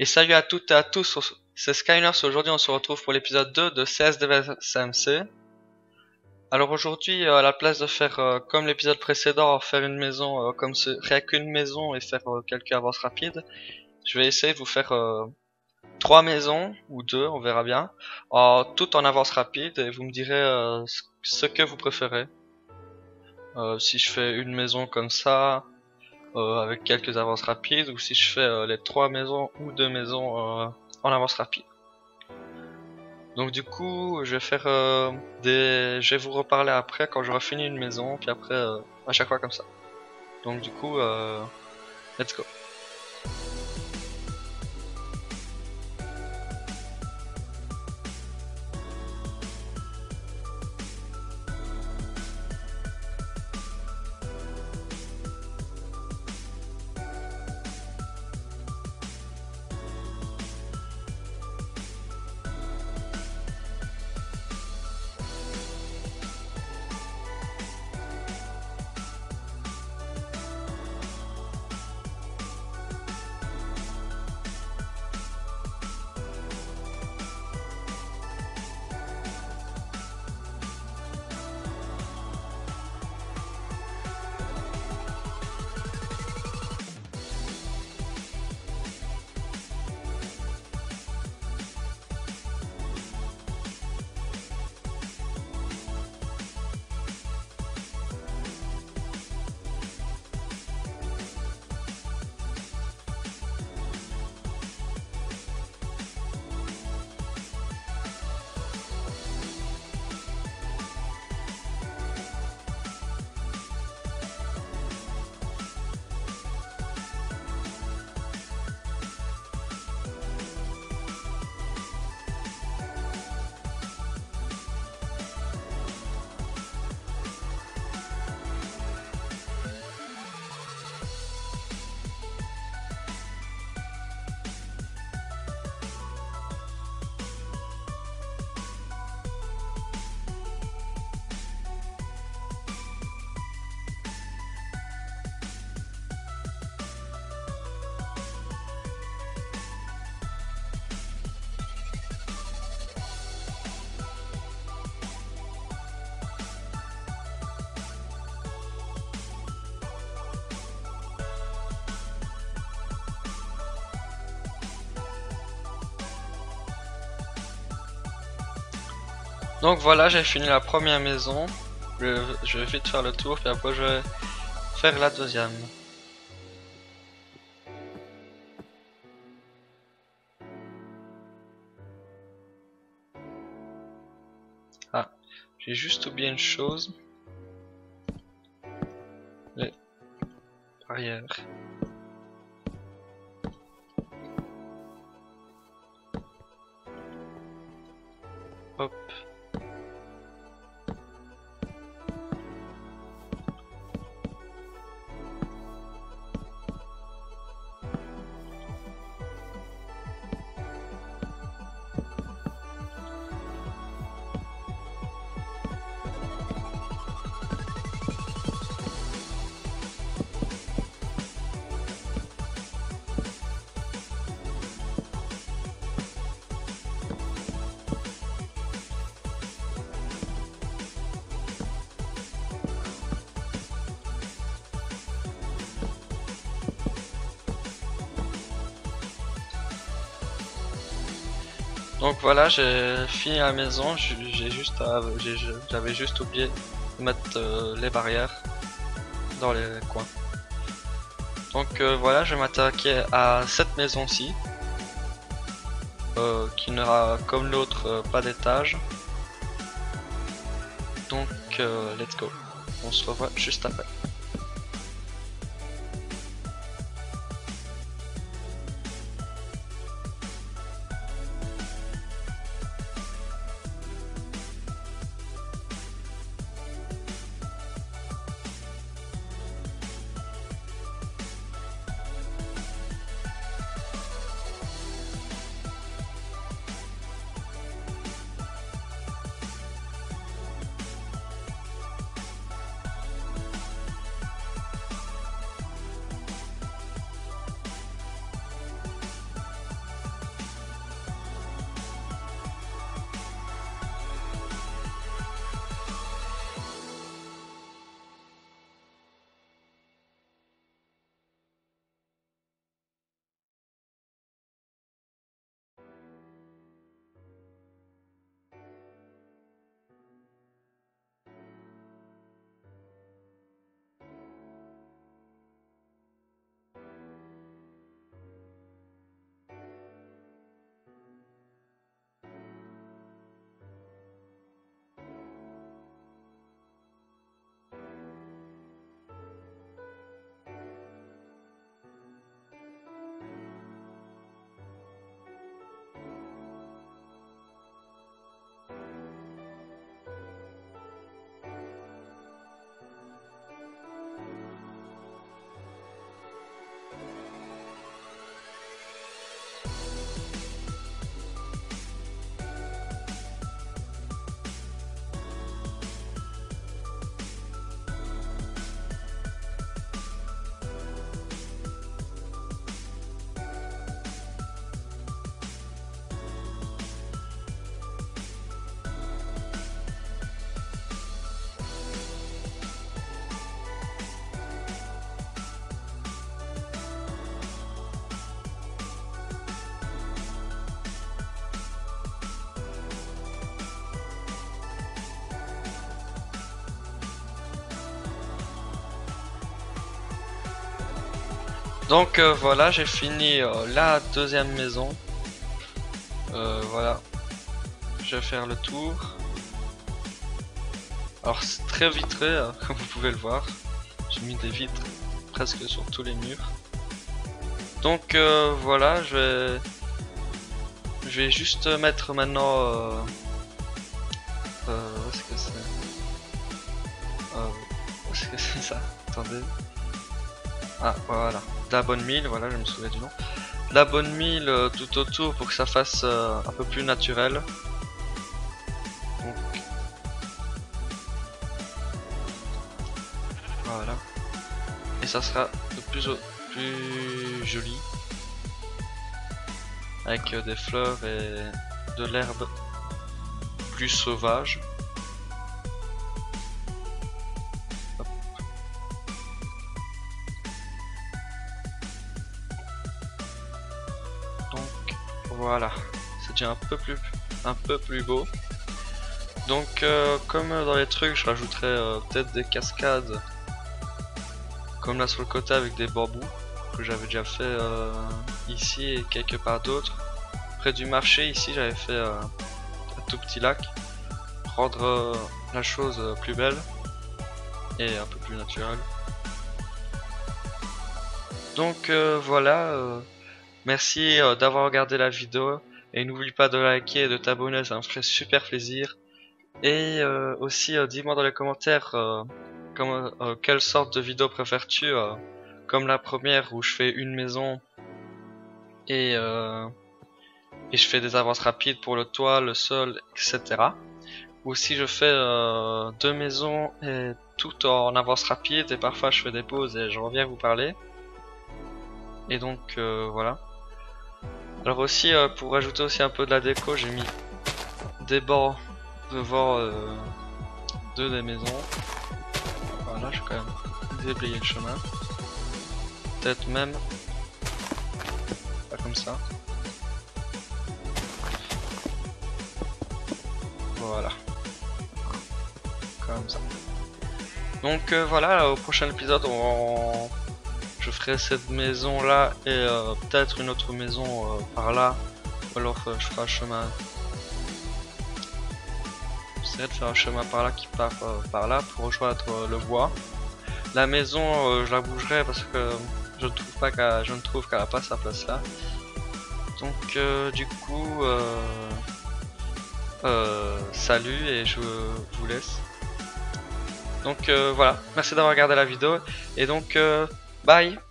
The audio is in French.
Et salut à toutes et à tous, c'est Skyners. Aujourd'hui on se retrouve pour l'épisode 2 de CSDVSMC. Alors aujourd'hui, à la place de faire comme l'épisode précédent, faire une maison comme rien qu'une maison et faire quelques avances rapides, je vais essayer de vous faire 3 maisons, ou 2, on verra bien, tout en avance rapide, et vous me direz ce que vous préférez. Si je fais une maison comme ça, avec quelques avances rapides, ou si je fais les 3 maisons ou 2 maisons en avance rapide. Donc du coup, je vais faire je vais vous reparler après quand j'aurai fini une maison, puis après à chaque fois comme ça. Donc du coup, let's go. Donc voilà, j'ai fini la première maison. Je vais vite faire le tour, puis après je vais faire la deuxième. Ah, j'ai juste oublié une chose. Les barrières. Hop. Donc voilà, j'ai fini la maison. J'avais juste oublié de mettre les barrières dans les coins. Donc voilà, je vais m'attaquer à cette maison-ci, qui n'aura comme l'autre pas d'étage. Donc let's go. On se revoit juste après. Donc voilà, j'ai fini la deuxième maison. Voilà, je vais faire le tour. Alors c'est très vitré, comme vous pouvez le voir. J'ai mis des vitres presque sur tous les murs. Donc voilà, je vais juste mettre maintenant où est-ce que c'est où est-ce que c'est ça? Attendez. Ah voilà, de la bonne mille, voilà, je me souviens du nom. De la bonne mille tout autour pour que ça fasse un peu plus naturel. Donc voilà. Et ça sera de plus joli. Avec des fleurs et de l'herbe plus sauvage. Hop. Donc voilà, c'est déjà un peu plus beau. Donc comme dans les trucs, je rajouterai peut-être des cascades comme là sur le côté avec des bambous que j'avais déjà fait ici et quelque part d'autre. Près du marché ici j'avais fait un tout petit lac, rendre la chose plus belle et un peu plus naturelle. Donc voilà, merci d'avoir regardé la vidéo et n'oublie pas de liker et de t'abonner, ça me ferait super plaisir. Et aussi dis-moi dans les commentaires quelle sorte de vidéo préfères-tu, comme la première où je fais une maison et je fais des avances rapides pour le toit, le sol, etc. Ou si je fais deux maisons et tout en avance rapide et parfois je fais des pauses et je reviens vous parler. Et donc voilà. Alors aussi pour ajouter aussi un peu de la déco, j'ai mis des bancs devant deux des maisons. Voilà, je vais quand même déblayer le chemin. Peut-être même pas comme ça. Voilà. Comme ça. Donc voilà, au prochain épisode, je ferai cette maison là et peut-être une autre maison par là. Ou alors je ferai un chemin. J'essaierai de faire un chemin par là qui part par là pour rejoindre le bois. La maison, je la bougerai parce que je ne trouve qu'elle n'a pas sa place là. Donc du coup, salut et je vous laisse. Donc voilà, merci d'avoir regardé la vidéo et donc bye.